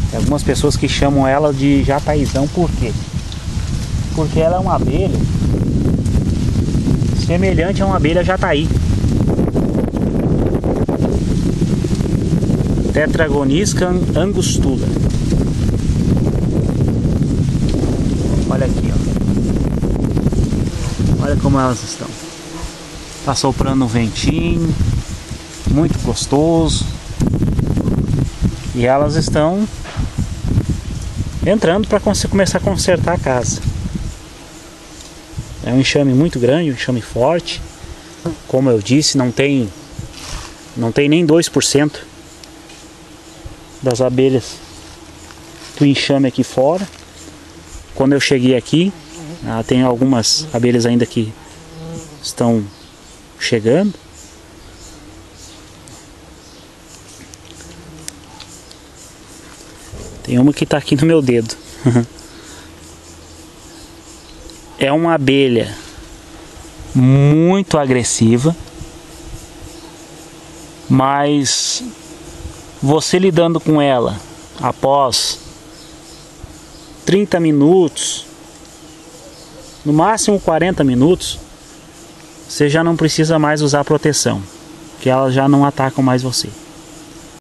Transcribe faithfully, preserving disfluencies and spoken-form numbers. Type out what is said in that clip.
Tem algumas pessoas que chamam ela de jataizão, por quê? Porque ela é uma abelha semelhante a uma abelha jataí. Tetragonisca angustula. Olha aqui, ó. Olha como elas estão. Tá soprando um ventinho muito gostoso. E elas estão entrando para começar a consertar a casa. É um enxame muito grande, um enxame forte. Como eu disse, não tem não tem nem dois por cento das abelhas do enxame aqui fora. Quando eu cheguei aqui, ah, tem algumas abelhas ainda que estão chegando. Tem uma que está aqui no meu dedo. É uma abelha muito agressiva, mas você lidando com ela após trinta minutos, no máximo quarenta minutos, você já não precisa mais usar proteção, que elas já não atacam mais você.